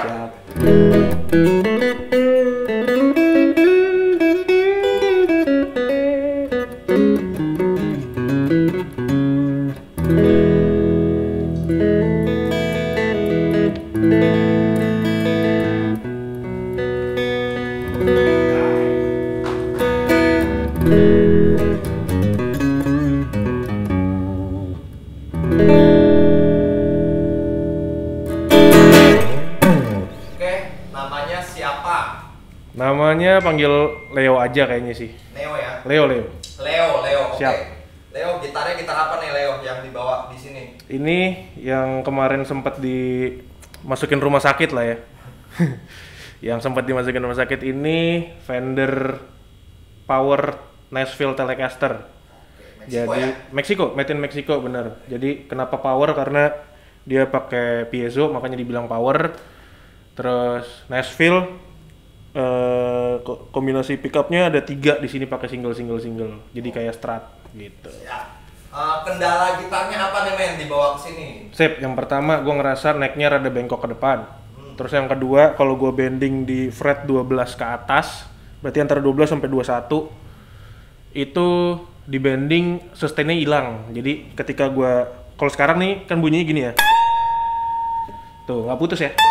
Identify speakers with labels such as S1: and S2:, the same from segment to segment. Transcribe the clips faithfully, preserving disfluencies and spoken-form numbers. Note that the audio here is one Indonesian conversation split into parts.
S1: Siap. Namanya panggil Leo aja kayaknya sih.
S2: Leo ya?
S1: Leo, Leo.
S2: Leo, Leo. Oke.
S1: Siap.
S2: Leo, gitarnya gitar apa nih Leo yang dibawa di sini?
S1: Ini yang kemarin sempat dimasukin rumah sakit lah ya. Yang sempat dimasukin rumah sakit ini Fender Power Nashville Telecaster.
S2: Meksiko
S1: Jadi
S2: ya?
S1: Meksiko, made in Meksiko bener. Jadi kenapa power? Karena dia pakai piezo makanya dibilang power. Terus Nashville Uh, kombinasi pickupnya ada tiga di sini pakai single single single, jadi kayak Strat gitu.
S2: Ya. Uh, kendala gitarnya apa nih men dibawa ke sini?
S1: Sip, yang pertama gue ngerasa necknya rada bengkok ke depan. Hmm. Terus yang kedua kalau gue bending di fret dua belas ke atas, berarti antara dua belas sampai dua puluh satu itu di bending sustainnya hilang. Jadi ketika gue kalau sekarang nih kan bunyinya gini ya, tuh nggak putus ya.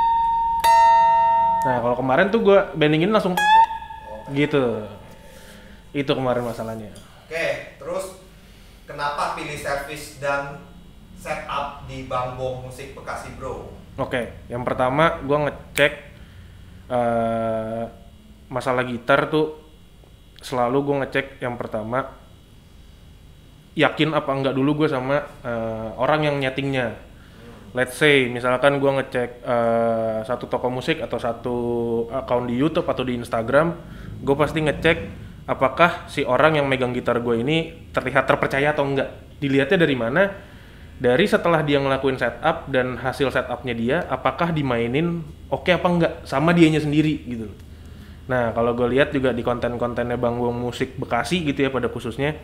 S1: Nah kalau kemarin tuh gue bandingin langsung okay. Gitu. Itu kemarin masalahnya.
S2: Oke, okay, terus kenapa pilih servis dan setup di Bang Bong Musik Bekasi bro?
S1: Oke, okay. Yang pertama gue ngecek uh, masalah gitar tuh selalu gue ngecek yang pertama yakin apa enggak dulu gue sama uh, orang yang nyetingnya. Let's say misalkan gue ngecek uh, satu toko musik atau satu account di YouTube atau di Instagram, gue pasti ngecek apakah si orang yang megang gitar gue ini terlihat terpercaya atau enggak. Dilihatnya dari mana? Dari setelah dia ngelakuin setup dan hasil setupnya dia, apakah dimainin oke okay apa enggak sama dianya sendiri gitu. Nah kalau gue lihat juga di konten-kontennya Bang Bong Musik Bekasi gitu ya pada khususnya,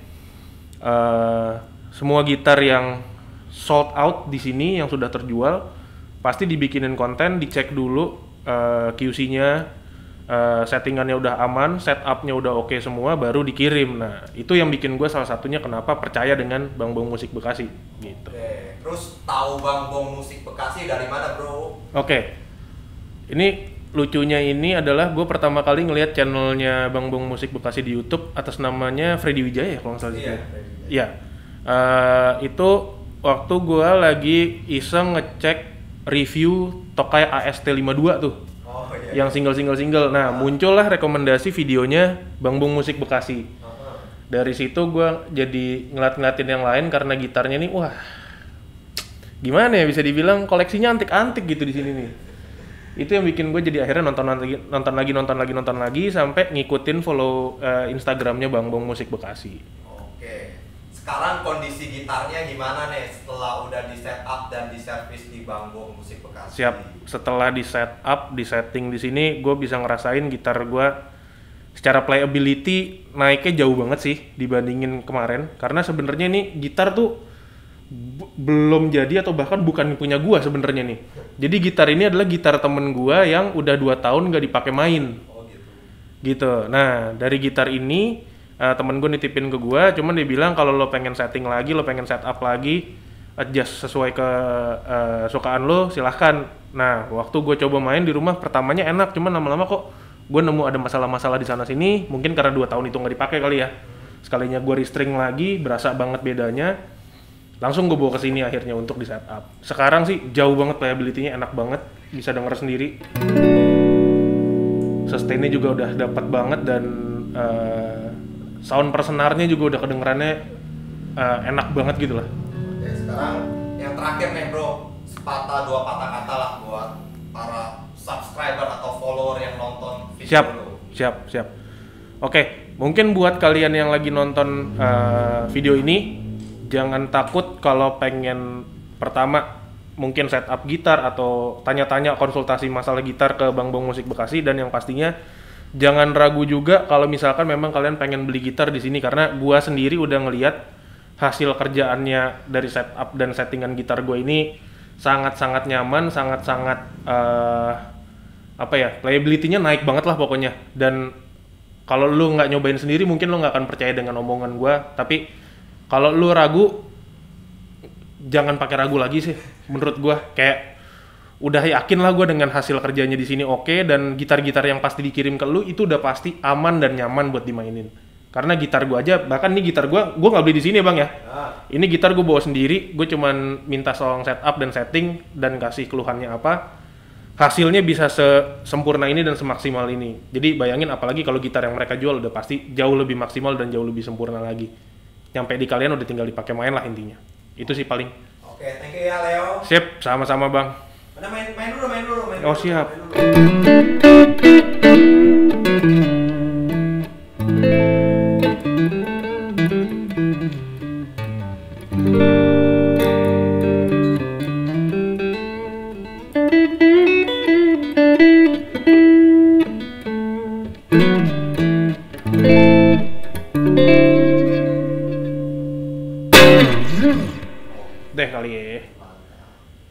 S1: uh, semua gitar yang sold out di sini yang sudah terjual pasti dibikinin konten, dicek dulu uh, Q C-nya, uh, settingannya udah aman, setupnya udah oke okay semua, baru dikirim. Nah itu yang bikin gue salah satunya kenapa percaya dengan Bang Bong Musik Bekasi gitu.
S2: Oke, terus tahu Bang Bong Musik Bekasi dari mana bro? Oke,
S1: okay. Ini lucunya ini adalah gue pertama kali ngelihat channelnya Bang Bong Musik Bekasi di YouTube atas namanya Freddy Wijaya kalau nggak salah. Iya. Iya. Uh, itu waktu gue lagi iseng ngecek review Tokai A S T lima puluh dua tuh, oh, iya. Yang single-single-single. Nah, uh. muncullah rekomendasi videonya Bang Bong Musik Bekasi. Uh-huh. Dari situ gue jadi ngeliat-ngeliatin yang lain karena gitarnya nih, wah, gimana ya bisa dibilang koleksinya antik-antik gitu di sini nih. Itu yang bikin gue jadi akhirnya nonton lagi, nonton lagi, nonton lagi, nonton lagi sampai ngikutin follow uh, Instagramnya Bang Bong Musik Bekasi.
S2: Oke. Sekarang kondisi gitarnya gimana nih setelah udah di setup dan di servis di Bang Bong Musik Bekasi?
S1: Siap. Setelah di setup, di setting di sini, gue bisa ngerasain gitar gue secara playability naiknya jauh banget sih dibandingin kemarin. Karena sebenarnya nih gitar tuh b- belum jadi atau bahkan bukan punya gue sebenarnya nih. Jadi gitar ini adalah gitar temen gue yang udah dua tahun nggak dipakai main.
S2: Oh gitu.
S1: Gitu. Nah dari gitar ini Uh, temen gue nitipin ke gue, cuman dia bilang kalau lo pengen setting lagi, lo pengen setup lagi, adjust sesuai ke uh, sukaan lo, silahkan. Nah, waktu gue coba main di rumah, pertamanya enak, cuman lama-lama kok gue nemu ada masalah-masalah di sana sini, mungkin karena dua tahun itu nggak dipakai kali ya. Sekalinya gue restring lagi, berasa banget bedanya, langsung gue bawa ke sini akhirnya untuk di setup. Sekarang sih jauh banget playability-nya, enak banget, bisa denger sendiri. Sustainnya juga udah dapat banget dan uh, sound persenarnya juga udah kedengerannya uh, enak banget gitu lah.
S2: Oke, sekarang yang terakhir nih bro, sepatah dua patah kata lah buat para subscriber atau follower yang nonton video
S1: siap,
S2: lo.
S1: Siap, siap. Oke, mungkin buat kalian yang lagi nonton uh, video ini, jangan takut kalau pengen pertama mungkin setup gitar atau tanya-tanya konsultasi masalah gitar ke Bang Bong Musik Bekasi, dan yang pastinya jangan ragu juga kalau misalkan memang kalian pengen beli gitar di sini, karena gua sendiri udah ngelihat hasil kerjaannya dari setup dan settingan gitar gua ini sangat-sangat nyaman, sangat-sangat uh, apa ya, playability-nya naik banget lah pokoknya. Dan kalau lu nggak nyobain sendiri mungkin lu nggak akan percaya dengan omongan gua, tapi kalau lu ragu jangan pakai ragu lagi sih menurut gua. Kayak udah yakin lah gua dengan hasil kerjanya di sini oke, dan gitar-gitar yang pasti dikirim ke lu itu udah pasti aman dan nyaman buat dimainin. Karena gitar gua aja, bahkan nih gitar gua gua nggak beli di sini ya bang ya. Ini gitar gua bawa sendiri, gua cuman minta tolong setup dan setting dan kasih keluhannya apa. Hasilnya bisa sesempurna ini dan semaksimal ini. Jadi bayangin apalagi kalau gitar yang mereka jual udah pasti jauh lebih maksimal dan jauh lebih sempurna lagi. Nyampe di kalian udah tinggal dipakai main lah intinya. Itu sih paling.
S2: Oke, thank you ya Leo.
S1: Sip, sama-sama bang.
S2: Mana main main dulu, main dulu, main
S1: Oh
S2: dulu,
S1: siap. Deh kali ya.